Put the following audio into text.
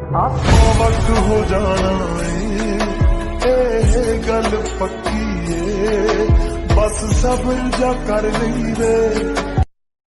आपको वक्त हो जाना गल पक्की है, बस सब्र जा कर ली रे।